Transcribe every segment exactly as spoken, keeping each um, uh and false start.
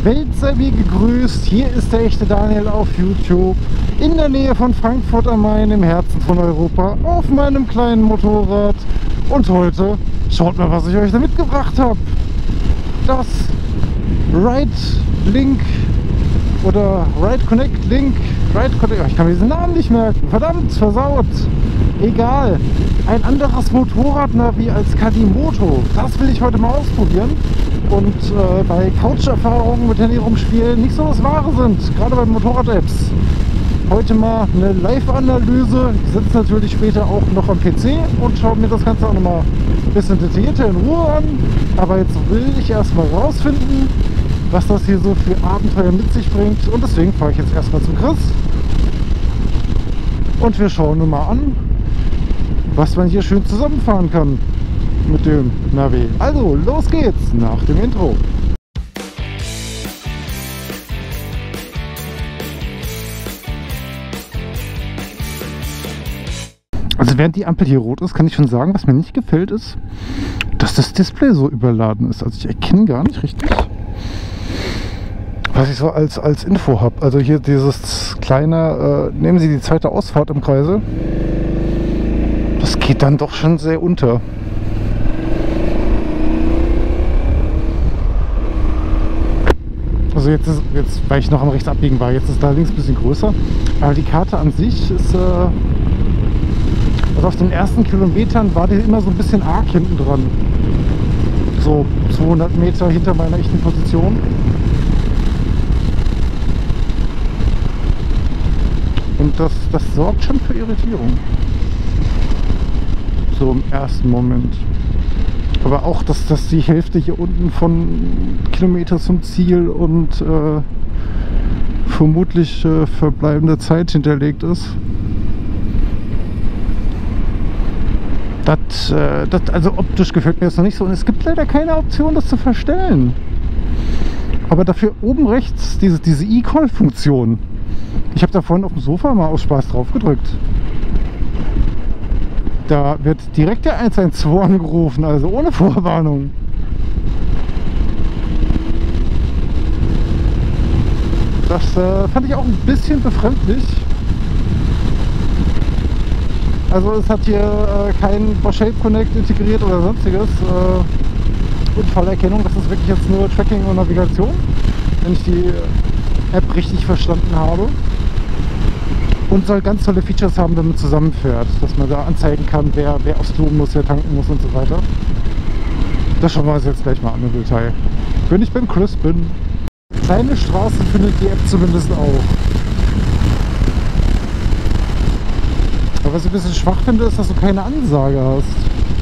Welt sei mir gegrüßt, hier ist der echte Daniel auf YouTube, in der Nähe von Frankfurt am Main, im Herzen von Europa, auf meinem kleinen Motorrad. Und heute, schaut mal, was ich euch da mitgebracht habe. Das Ride Link oder Ride Connect Link, Ride Connect, ich kann mir diesen Namen nicht merken, verdammt, versaut. Egal, ein anderes Motorradnavi als Kadimoto, das will ich heute mal ausprobieren. Und äh, bei Couch-Erfahrungen mit Handy rumspielen nicht so das Wahre sind, gerade bei Motorrad-Apps. Heute mal eine Live-Analyse, ich sitze natürlich später auch noch am P C und schaue mir das Ganze auch nochmal ein bisschen detaillierter in Ruhe an. Aber jetzt will ich erstmal rausfinden, was das hier so für Abenteuer mit sich bringt. Und deswegen fahre ich jetzt erstmal zum Chris. Und wir schauen nun mal an, was man hier schön zusammenfahren kann mit dem Navi. Also, los geht's nach dem Intro. Also während die Ampel hier rot ist, kann ich schon sagen, was mir nicht gefällt ist, dass das Display so überladen ist. Also ich erkenne gar nicht richtig, was ich so als, als Info habe. Also hier dieses kleine, äh, nehmen Sie die zweite Ausfahrt im Kreise. Das geht dann doch schon sehr unter. Also jetzt, ist, jetzt, weil ich noch am rechts abbiegen war, jetzt ist da links ein bisschen größer. Aber die Karte an sich ist, äh, also auf den ersten Kilometern war die immer so ein bisschen arg hinten dran. So zweihundert Meter hinter meiner echten Position. Und das, das sorgt schon für Irritierung. So im ersten Moment. Aber auch, dass, dass die Hälfte hier unten von Kilometer zum Ziel und äh, vermutlich äh, verbleibende Zeit hinterlegt ist. Das, äh, das, also optisch gefällt mir das noch nicht so. Und es gibt leider keine Option, das zu verstellen. Aber dafür oben rechts diese, diese E-Call-Funktion. Ich habe da vorhin auf dem Sofa mal aus Spaß drauf gedrückt. Da wird direkt der eins eins zwei angerufen, also ohne Vorwarnung. Das äh, fand ich auch ein bisschen befremdlich. Also es hat hier äh, kein Shape Connect integriert oder sonstiges. Äh, Unfallerkennung, das ist wirklich jetzt nur Tracking und Navigation, wenn ich die App richtig verstanden habe. Und soll ganz tolle Features haben, wenn man zusammenfährt, dass man da anzeigen kann, wer, wer aufs Klo muss, wer tanken muss und so weiter. Das schauen wir uns jetzt gleich mal an im Detail. Wenn ich beim Chris bin. Kleine Straße findet die App zumindest auch. Aber was ich ein bisschen schwach finde, ist, dass du keine Ansage hast.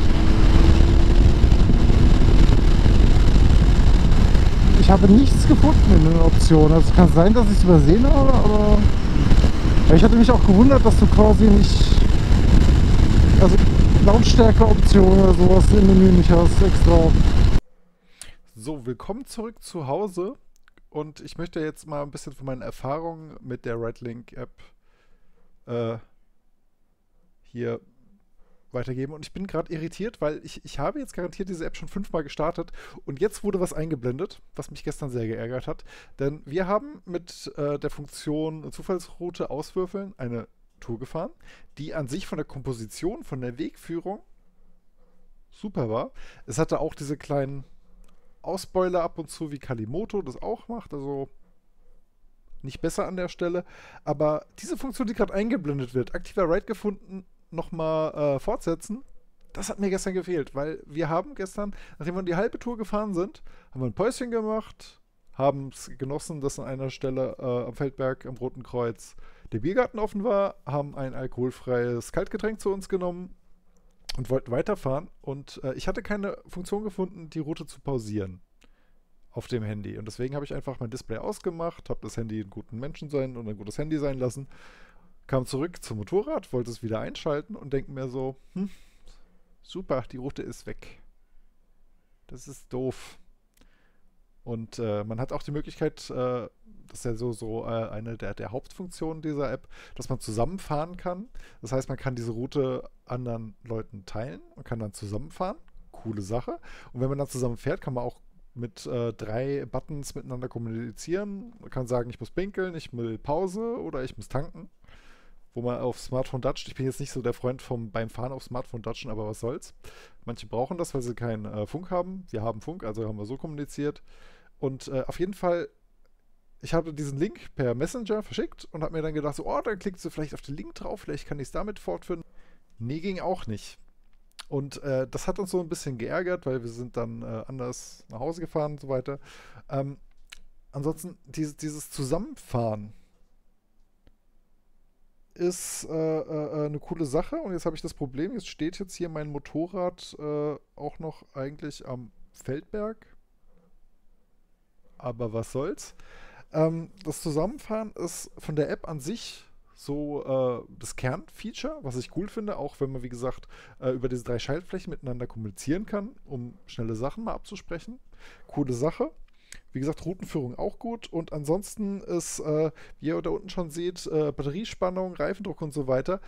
Ich habe nichts gefunden in den Optionen. Also es kann sein, dass ich es übersehen habe, aber ich hatte mich auch gewundert, dass du quasi nicht, also Lautstärke-Option oder sowas im Menü nicht hast extra. So, willkommen zurück zu Hause und ich möchte jetzt mal ein bisschen von meinen Erfahrungen mit der RideLink-App äh, hier weitergeben. Und ich bin gerade irritiert, weil ich, ich habe jetzt garantiert diese App schon fünfmal gestartet und jetzt wurde was eingeblendet, was mich gestern sehr geärgert hat. Denn wir haben mit äh, der Funktion Zufallsroute auswürfeln eine Tour gefahren, die an sich von der Komposition, von der Wegführung super war. Es hatte auch diese kleinen Ausboiler ab und zu, wie Kalimoto das auch macht, also nicht besser an der Stelle. Aber diese Funktion, die gerade eingeblendet wird, aktiver Ride gefunden, nochmal äh, fortsetzen, das hat mir gestern gefehlt, weil wir haben gestern, nachdem wir die halbe Tour gefahren sind, haben wir ein Päuschen gemacht, haben es genossen, dass an einer Stelle äh, am Feldberg am Roten Kreuz der Biergarten offen war, haben ein alkoholfreies Kaltgetränk zu uns genommen und wollten weiterfahren und äh, ich hatte keine Funktion gefunden, die Route zu pausieren auf dem Handy und deswegen habe ich einfach mein Display ausgemacht, habe das Handy einen guten Menschen sein und ein gutes Handy sein lassen, kam zurück zum Motorrad, wollte es wieder einschalten und denke mir so, hm, super, die Route ist weg. Das ist doof. Und äh, man hat auch die Möglichkeit, äh, das ist ja so, so äh, eine der, der Hauptfunktionen dieser App, dass man zusammenfahren kann. Das heißt, man kann diese Route anderen Leuten teilen und kann dann zusammenfahren. Coole Sache. Und wenn man dann zusammen fährt, kann man auch mit äh, drei Buttons miteinander kommunizieren. Man kann sagen, ich muss pinkeln, ich will Pause oder ich muss tanken. Wo man auf Smartphone datscht. Ich bin jetzt nicht so der Freund vom beim Fahren auf Smartphone datschen, aber was soll's. Manche brauchen das, weil sie keinen äh, Funk haben. Wir haben Funk, also haben wir so kommuniziert. Und äh, auf jeden Fall, ich habe diesen Link per Messenger verschickt und habe mir dann gedacht, so, oh, dann klickst du vielleicht auf den Link drauf, vielleicht kann ich es damit fortführen. Nee, ging auch nicht. Und äh, das hat uns so ein bisschen geärgert, weil wir sind dann äh, anders nach Hause gefahren und so weiter. Ähm, ansonsten, dieses, dieses Zusammenfahren ist äh, äh, eine coole Sache. Und jetzt habe ich das Problem, jetzt steht jetzt hier mein Motorrad äh, auch noch eigentlich am Feldberg. Aber was soll's. Ähm, das Zusammenfahren ist von der App an sich so äh, das Kernfeature, was ich cool finde, auch wenn man, wie gesagt, äh, über diese drei Schaltflächen miteinander kommunizieren kann, um schnelle Sachen mal abzusprechen. Coole Sache. Wie gesagt, Routenführung auch gut. Und ansonsten ist, äh, wie ihr da unten schon seht, äh, Batteriespannung, Reifendruck und so weiter.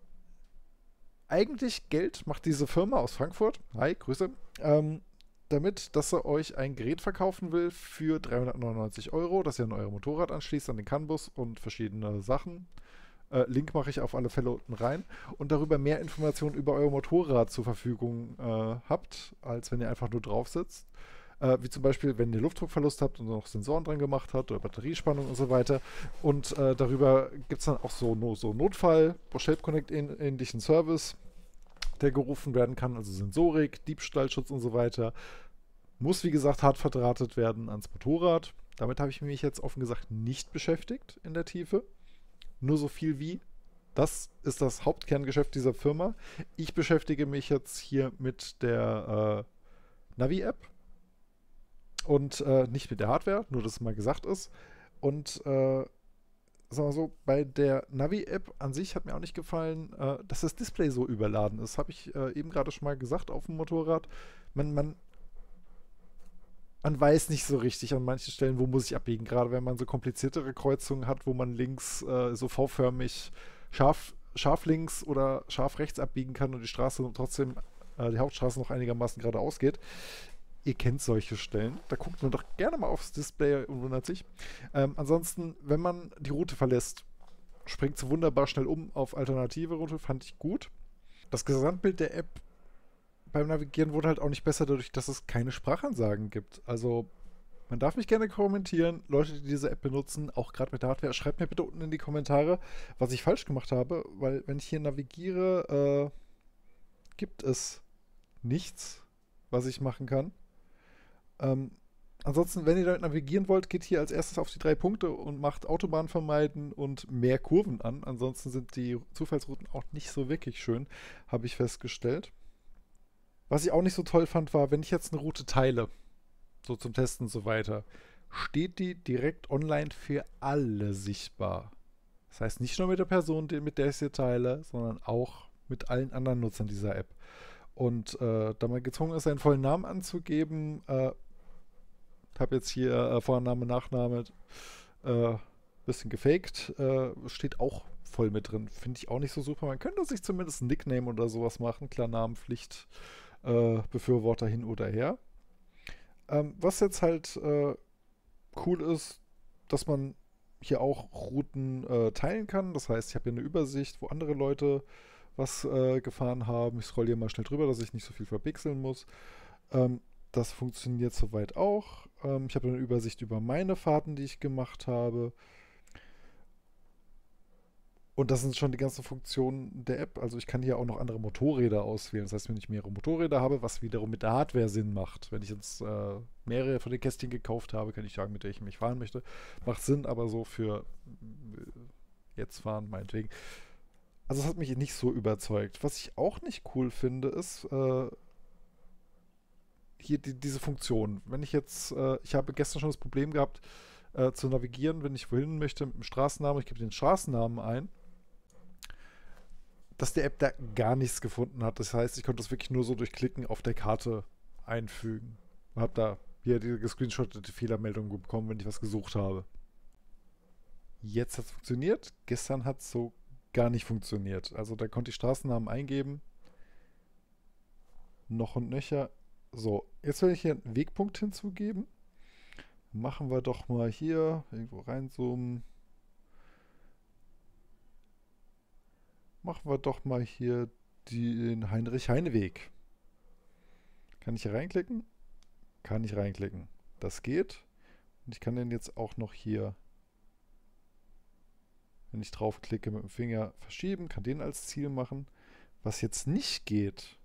Eigentlich Geld macht diese Firma aus Frankfurt, hi, Grüße, ähm, damit, dass er euch ein Gerät verkaufen will für dreihundertneunundneunzig Euro, das ihr an euer Motorrad anschließt, an den CAN-Bus und verschiedene Sachen. Äh, Link mache ich auf alle Fälle unten rein. Und darüber mehr Informationen über euer Motorrad zur Verfügung äh, habt, als wenn ihr einfach nur drauf sitzt. Äh, wie zum Beispiel, wenn ihr Luftdruckverlust habt und noch Sensoren dran gemacht habt oder Batteriespannung und so weiter. Und äh, darüber gibt es dann auch so, no, so Notfall, Bosch Connect ähnlichen Service, der gerufen werden kann, also Sensorik, Diebstahlschutz und so weiter. Muss, wie gesagt, hart verdrahtet werden ans Motorrad. Damit habe ich mich jetzt offen gesagt nicht beschäftigt in der Tiefe. Nur so viel wie, das ist das Hauptkerngeschäft dieser Firma. Ich beschäftige mich jetzt hier mit der äh, Navi-App und äh, nicht mit der Hardware, nur dass es mal gesagt ist. Und äh, sagen wir so, bei der Navi-App an sich hat mir auch nicht gefallen, äh, dass das Display so überladen ist. Habe ich äh, eben gerade schon mal gesagt auf dem Motorrad. Man, man, man weiß nicht so richtig an manchen Stellen, wo muss ich abbiegen. Gerade wenn man so kompliziertere Kreuzungen hat, wo man links äh, so V-förmig scharf, scharf links oder scharf rechts abbiegen kann und die Straße trotzdem, äh, die Hauptstraße noch einigermaßen geradeaus geht. Ihr kennt solche Stellen. Da guckt man doch gerne mal aufs Display und wundert sich. Ähm, ansonsten, wenn man die Route verlässt, springt sie wunderbar schnell um auf alternative Route. Fand ich gut. Das Gesamtbild der App beim Navigieren wurde halt auch nicht besser dadurch, dass es keine Sprachansagen gibt. Also, man darf mich gerne kommentieren. Leute, die diese App benutzen, auch gerade mit der Hardware, schreibt mir bitte unten in die Kommentare, was ich falsch gemacht habe. Weil, wenn ich hier navigiere, äh, gibt es nichts, was ich machen kann. Ähm, ansonsten, wenn ihr damit navigieren wollt, geht hier als erstes auf die drei Punkte und macht Autobahn vermeiden und mehr Kurven an. Ansonsten sind die Zufallsrouten auch nicht so wirklich schön, habe ich festgestellt. Was ich auch nicht so toll fand, war, wenn ich jetzt eine Route teile, so zum Testen und so weiter, steht die direkt online für alle sichtbar. Das heißt, nicht nur mit der Person, mit der ich sie teile, sondern auch mit allen anderen Nutzern dieser App. Und äh, da man gezwungen ist, seinen vollen Namen anzugeben, äh, habe jetzt hier äh, Vorname, Nachname, äh, bisschen gefaked, äh, steht auch voll mit drin. Finde ich auch nicht so super. Man könnte sich zumindest ein Nickname oder sowas machen. Klar, Namen, Pflicht, äh, Befürworter hin oder her. Ähm, was jetzt halt äh, cool ist, dass man hier auch Routen äh, teilen kann. Das heißt, ich habe hier eine Übersicht, wo andere Leute was äh, gefahren haben. Ich scroll hier mal schnell drüber, dass ich nicht so viel verpixeln muss. Ähm, das funktioniert soweit auch. Ähm, ich habe eine Übersicht über meine Fahrten, die ich gemacht habe. Und das sind schon die ganzen Funktionen der App. Also ich kann hier auch noch andere Motorräder auswählen. Das heißt, wenn ich mehrere Motorräder habe, was wiederum mit der Hardware Sinn macht. Wenn ich jetzt äh, mehrere von den Kästchen gekauft habe, kann ich sagen, mit der ich mich fahren möchte. Macht Sinn, aber so für äh, jetzt fahren, meinetwegen. Also es hat mich nicht so überzeugt. Was ich auch nicht cool finde, ist äh, hier die, diese Funktion. Wenn ich jetzt, äh, ich habe gestern schon das Problem gehabt, äh, zu navigieren, wenn ich wohin möchte mit dem Straßennamen, ich gebe den Straßennamen ein, dass die App da gar nichts gefunden hat. Das heißt, ich konnte das wirklich nur so durch Klicken auf der Karte einfügen. Und habe da hier die gescreenshottete Fehlermeldung bekommen, wenn ich was gesucht habe. Jetzt hat es funktioniert. Gestern hat es so gar nicht funktioniert. Also da konnte ich Straßennamen eingeben. Noch und nöcher. So, jetzt will ich hier einen Wegpunkt hinzugeben. Machen wir doch mal hier irgendwo reinzoomen. Machen wir doch mal hier den Heinrich-Heine-Weg. Kann ich hier reinklicken? Kann ich reinklicken. Das geht. Und ich kann den jetzt auch noch hier, wenn ich draufklicke, mit dem Finger verschieben, kann den als Ziel machen. Was jetzt nicht geht,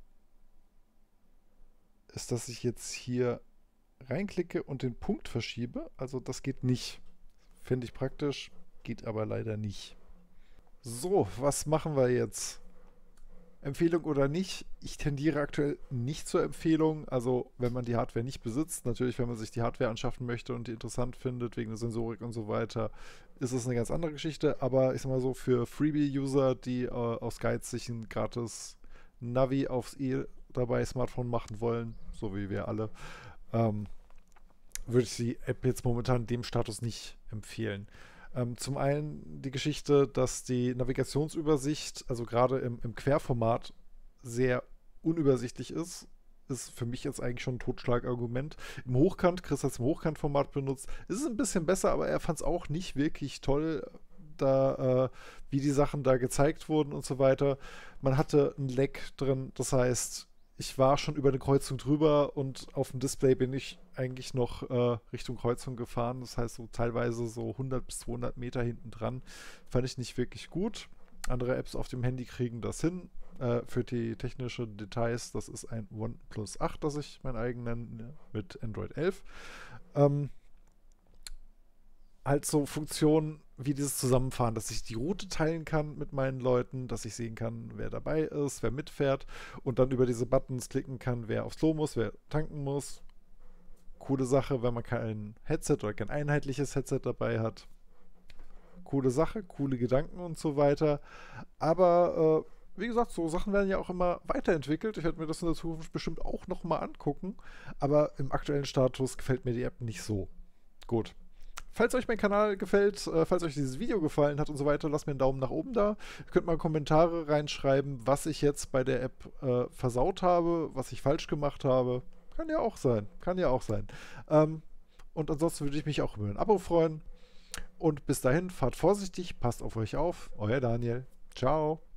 ist, dass ich jetzt hier reinklicke und den Punkt verschiebe. Also das geht nicht. Finde ich praktisch, geht aber leider nicht. So, was machen wir jetzt? Empfehlung oder nicht? Ich tendiere aktuell nicht zur Empfehlung. Also wenn man die Hardware nicht besitzt, natürlich wenn man sich die Hardware anschaffen möchte und die interessant findet, wegen der Sensorik und so weiter, ist es eine ganz andere Geschichte. Aber ich sag mal so, für Freebie-User, die äh, aus Geiz sich ein gratis Navi aufs E dabei Smartphone machen wollen, so wie wir alle, ähm, würde ich die App jetzt momentan in dem Status nicht empfehlen. Ähm, zum einen die Geschichte, dass die Navigationsübersicht, also gerade im, im Querformat, sehr unübersichtlich ist. Ist für mich jetzt eigentlich schon ein Totschlagargument. Im Hochkant, Chris hat es im Hochkantformat benutzt, ist es ein bisschen besser, aber er fand es auch nicht wirklich toll, da, äh, wie die Sachen da gezeigt wurden und so weiter. Man hatte ein Lag drin, das heißt, ich war schon über eine Kreuzung drüber und auf dem Display bin ich eigentlich noch äh, Richtung Kreuzung gefahren. Das heißt, so teilweise so hundert bis zweihundert Meter hinten dran. Fand ich nicht wirklich gut. Andere Apps auf dem Handy kriegen das hin. Äh, für die technischen Details, das ist ein OnePlus acht, das ich mein eigen nenne, mit Android elf. Ähm, halt so Funktionen wie dieses Zusammenfahren, dass ich die Route teilen kann mit meinen Leuten, dass ich sehen kann, wer dabei ist, wer mitfährt und dann über diese Buttons klicken kann, wer aufs Klo muss, wer tanken muss. Coole Sache, wenn man kein Headset oder kein einheitliches Headset dabei hat. Coole Sache, coole Gedanken und so weiter. Aber äh, wie gesagt, so Sachen werden ja auch immer weiterentwickelt. Ich werde mir das in der Zukunft bestimmt auch nochmal angucken. Aber im aktuellen Status gefällt mir die App nicht so. Gut. Falls euch mein Kanal gefällt, äh, falls euch dieses Video gefallen hat und so weiter, lasst mir einen Daumen nach oben da. Ihr könnt mal Kommentare reinschreiben, was ich jetzt bei der App äh, versaut habe, was ich falsch gemacht habe. Kann ja auch sein. Kann ja auch sein. Ähm, und ansonsten würde ich mich auch über ein Abo freuen. Und bis dahin, fahrt vorsichtig, passt auf euch auf. Euer Daniel. Ciao.